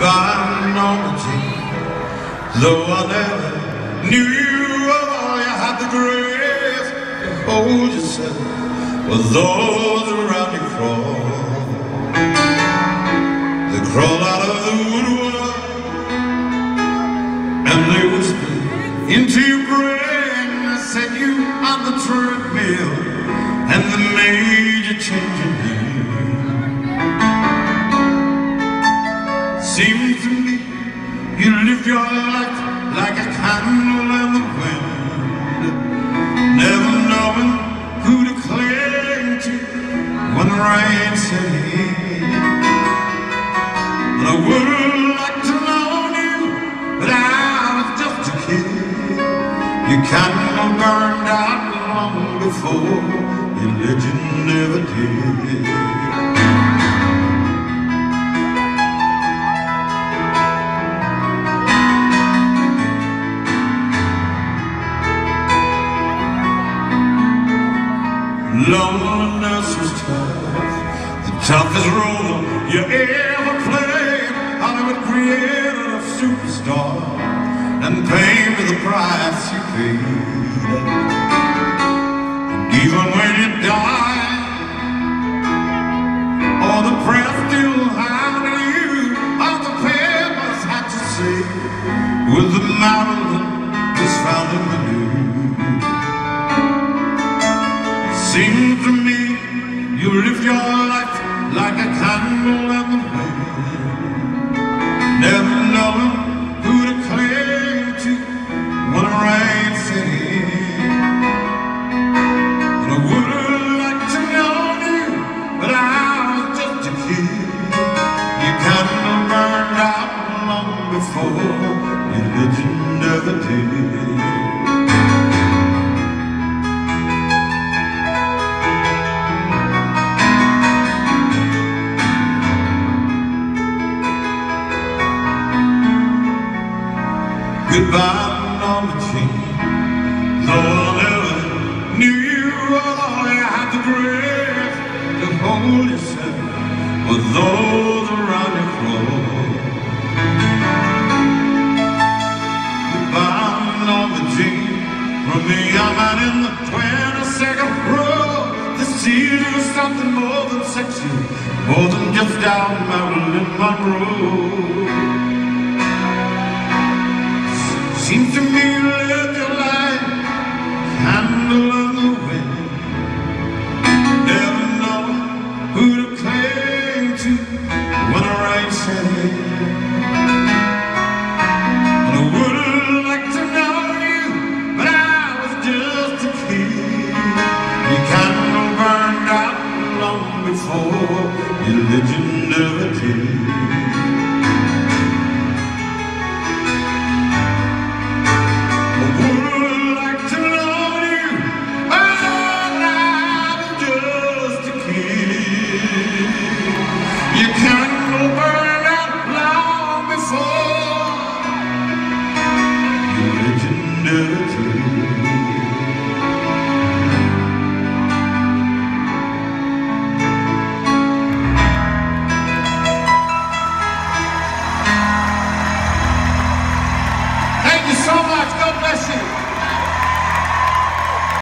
Goodbye, Norma Jean. Though I never knew you, oh, you had the grace to hold yourself with those around you crawl. They crawl out of the woodwork and they whisper into your brain. They set you on the treadmill and they made you change your name. Seems to me you live your life like a candle in the wind, never knowing who to cling to when the rain set in. And I would like to know you, but I was just a kid. Your candle burned out long before your legend never did. Loneliness was tough, the toughest role you ever played. Hollywood created a superstar and paid for the price you paid. And even when you died, all the press still hounded you. All the papers had to say with the mountain was found in the news. Seems to me you live your life like a candle in the wind, never knowing who to cling to when the rain set in. And I would like to know you, but I was just a kid. Your candle burned out long before your legend never did. Goodbye, Norma Jean. Though I never knew you, although you had the grace to hold yourself with those around you crawl. Goodbye, Norma Jean. From the young man in the 22nd row, the seas was something more than sexy, more than just down Marilyn Monroe. Seems to me you lived your life, candle in the wind, never knowing who to cling to when the rain set in. And I would like to know you, but I was just a kid. You can't